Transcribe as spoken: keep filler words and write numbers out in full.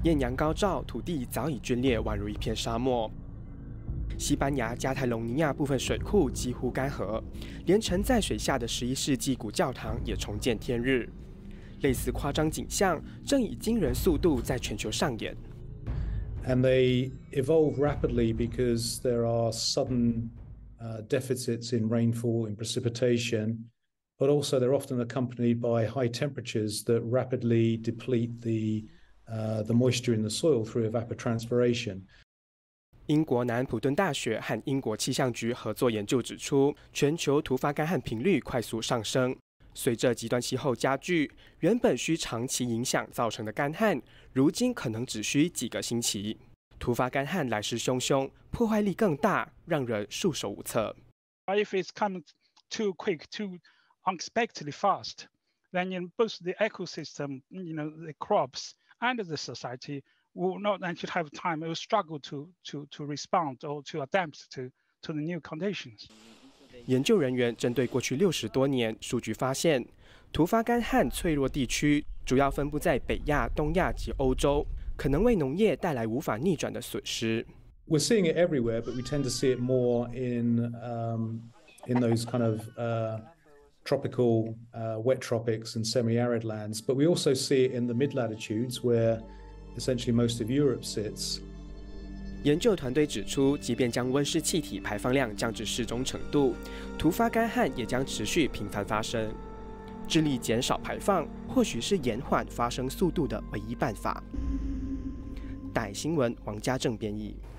艳阳高照，土地早已皲裂，宛如一片沙漠。西班牙加泰隆尼亚部分水库几乎干涸，连沉在水下的十一世纪古教堂也重见天日。类似夸张景象正以惊人速度在全球上演。 And they evolve rapidly because there are sudden uh, deficits in rainfall and precipitation, but also they're often accompanied by high temperatures that rapidly deplete the uh, the moisture in the soil through evapotranspiration. 英国南普敦大学和英国气象局合作研究指出，全球突发干旱频率快速上升。随着极端气候加剧，原本需长期影响造成的干旱，如今可能只需几个星期。突发干旱来势汹汹，破坏力更大，让人束手无策。 If it's coming too quick, too unexpectedly fast, then in both the ecosystem, you know, the crops and the society will not actually have time. It will struggle to to to respond or to adapt to to the new conditions. 研究人员针对过去六十多年数据发现，突发干旱脆弱地区主要分布在北亚、东亚及欧洲，可能为农业带来无法逆转的损失。 We're seeing it everywhere, but we tend to see it more in um, in those kind of uh, tropical, uh, wet tropics and semi-arid lands. But we also see it in the mid-latitudes, where essentially most of Europe sits. 研究团队指出，即便将温室气体排放量降至适中程度，突发干旱也将持续频繁发生。致力减少排放，或许是延缓发生速度的唯一办法。大新闻王家正编译。